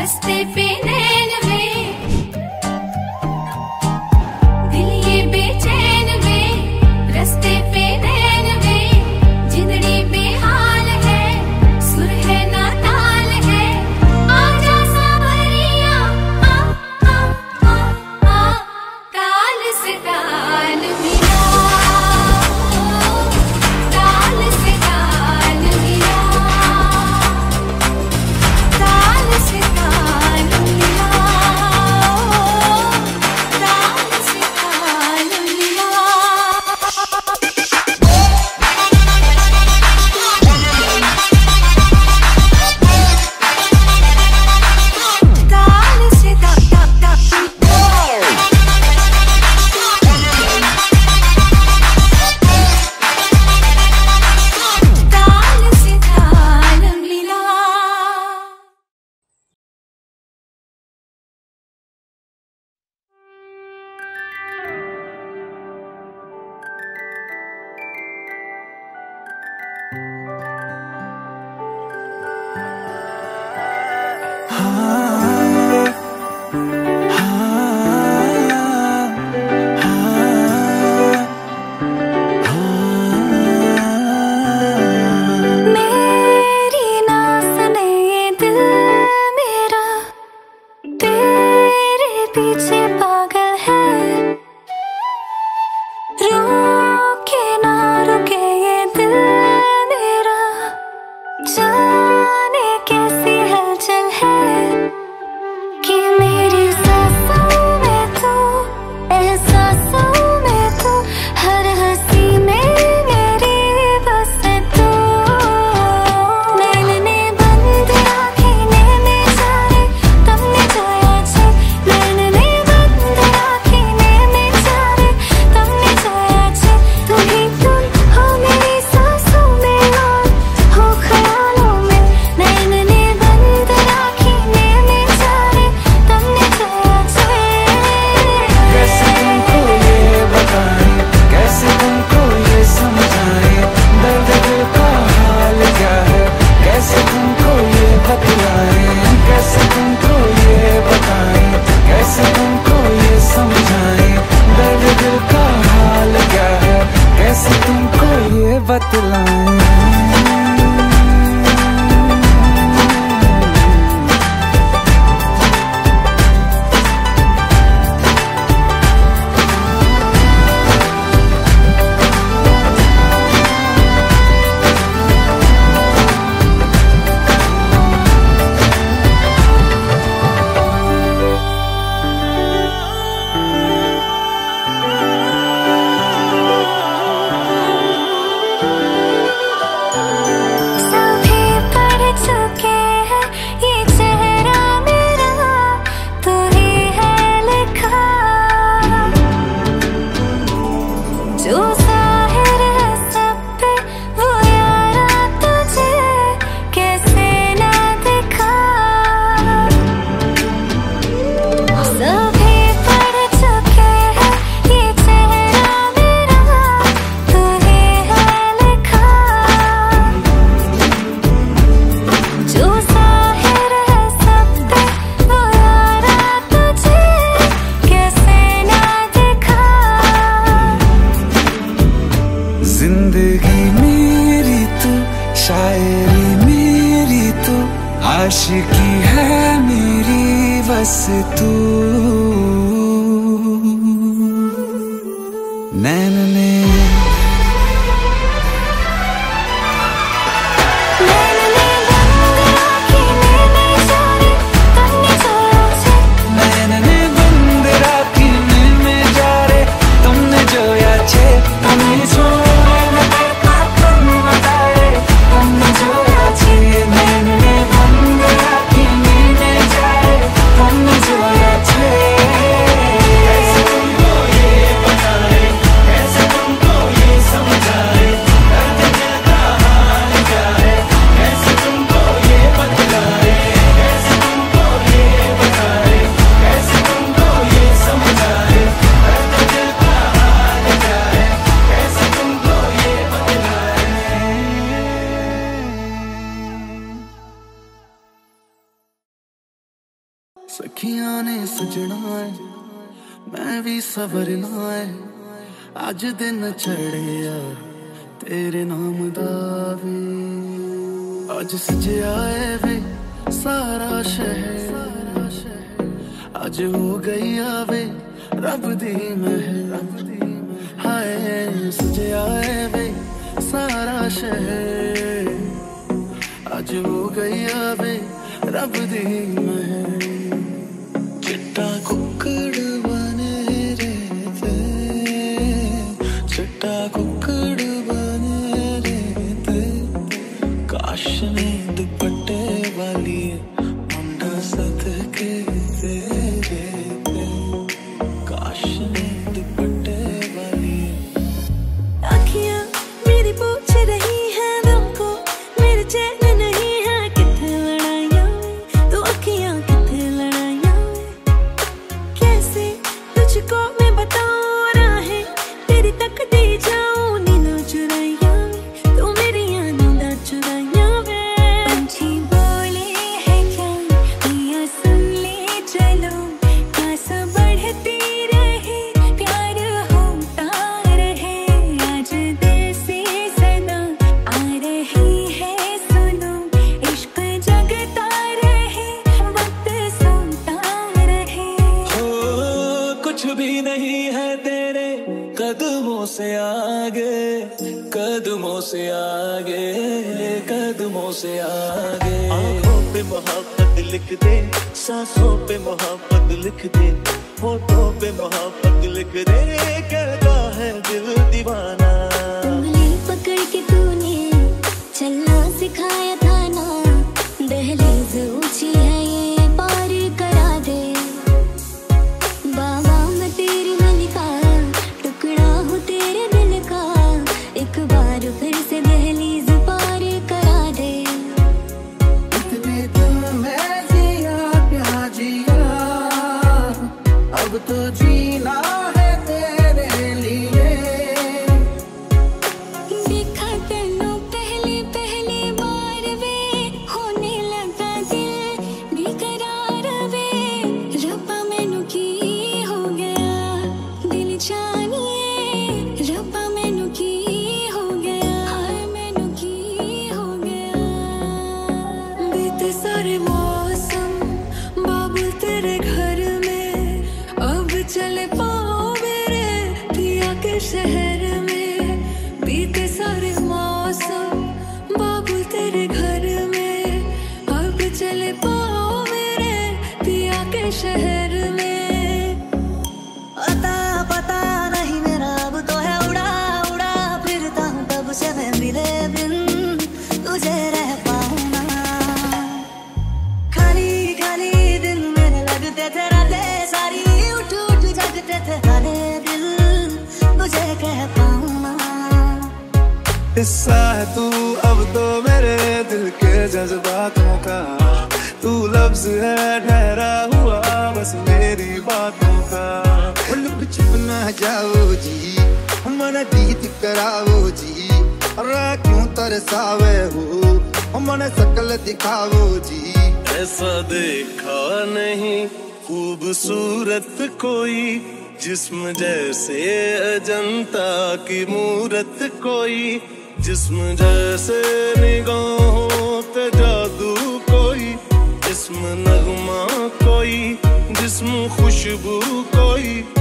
रास्ते पे नैन वे, दिल ये बेचैन वे, रास्ते पे नैन वे, जिंदड़ी बेहाल है, सुर है ना ताल है, आजा सावरिया आ आ आ आ, ताल से ताल मिला, ताल से ताल मिला, ताल से ताल मिला, ताल से ताल मिला। ताल से ता ता ता ताल से ताल मिला। मेरी ना सुने ये दिल मेरा, तेरे पीछे पागल है, रुके ना रुके ये दिल मेरा, जाने कैसी हलचल है, कि मेरी सांसों में तू, एहसासों में तू, हर हंसी में मेरी बस तू। मैंने बंद आँखें नैने चाहे, तुमने जोया छे, मैंने बंद आँखें नैने चाहे, तुमने जोया छे, तुम ही तुम हो मेरी सांसों में और हो ख्यालों में। मैंने बंद आँखें नैने चाहे, तुमने जोया छे। कैसे तुमको ये बताएं, कैसे तुमको ये समझाएं, दर्द दिल का हाल क्या है, कैसे तुमको ये बतलाएं, कैसे तुमको ये बताएं, कैसे तुमको ये समझाएं, दर्द दिल का हाल क्या है, कैसे तुमको ये बतलाएं। सभी पढ़ चुके हैं ये चेहरा मेरा, तू ही है लिखा, जो जाहिर है सब पे वो यारा तुझे कैसे ना दिखा। सभी पढ़ चुके हैं ये चेहरा मेरा, तू ही है लिखा, जो जाहिर है सब पे वो यारा तुझे कैसे ना दिखा। जिंदगी मेरी तू, शायरी मेरी तू, आशिकी है मेरी बस तू। नैन ने मैंने बंद आँखें नैने चाहे, तुमने जोया छे, मैंने बंद राखी में जा रे, तुमने जोया छे, तुमने जोया न करता तुम बताए, तुमने जोया छे। मैंने बंद राखी में जा रे, तुमने जोया छे। सखियां ने सजना है मैं भी सवरना है अज दिन चढ़िया तेरे नाम दा वे अज सजया है वे सारा शहर अज हो गई आवे रब दी महर हाय सजया है वे सारा शहर अज हो गई आवे रब दी महर चिट्टा कुक्कड़ बने रहते चिट्टा कुक्कड़ बने रहते काश ने दुपट्टे वाली मुंडा सदके दे देते काश ने दुपट्टे वाली आँखियाँ मेरी पूछ रही है तुमको मेरे चैन नहीं है कितने लड़ाइयाँ तो आँखियाँ कितने लड़ाइयाँ कैसे तुझको मैं बताऊँ राहें तेरी तक दे जाऊँ नींदों चुराइयाँ तो मेरी नींदों चुराइयाँ पंछी बोले है क्या पिया सुन ले चलो प्यास बढ़ती रहे प्यार होता रहे आज दिल से सदा आ रही है सुनो इश्क जगता रहे वक्त सोता रहे हो कुछ भी नहीं है तेरे कदमों से आगे कदमों से आगे कदमों से आगे आँखों पे मोहब्बत लिख दे सांसों पे मोहब्बत लिख दे होठों पे मोहब्बत लिख दे कहता है दिल दीवाना उंगली पकड़ के तूने चलना सिखाया था ना दहलीज ऊंची है ये पार करा दे बाबा मैं तेरी मलिका टुकड़ा हूँ तेरे दिल का एक बार फिर से दहलीज पार करा दे इतने दिल में जिया प्यार जिया अब तो जीना है तेरे लिए देखा तेनों पहली पहली बार वे होने लगा दिल बेकरार वे रब्बा मैनू की हो गया दिल जानिए रब्बा मैनू की हो गया हाय मैनू की हो गया बीते सारे मौसम बाबुल तेरे घर में अब चले पाओ मेरे पिया के शहर में बीते सारे मौसम बाबुल तेरे घर में अब चले पाओ मेरे पिया के शहर में अता पता नहीं मेरा अब तो है उड़ा उड़ा फिरता हूँ तब से मैं मिले बिन तुझे रह पाऊँ ना खाली खाली दिन मेरे लगते थे रातें सारी उठ उठ जगते थे हारे दिल तुझे कह पाऊँ ना हिस्सा है तू अब तो मेरे दिल के जज्बातों का तू लफ्ज है ठहरा हुआ बस मेरी बातों का लुक छिप ना जाओ जी मन दीद कराओ जी अरे क्यों तरसावे हो मन शकल दिखाओ जी ऐसा देखा नहीं खूबसूरत कोई जिस्म जैसे अजंता की मूरत कोई जिस्म जैसे निगाहों पे जादू कोई जिस्म नगमा कोई जिस्म खुशबू कोई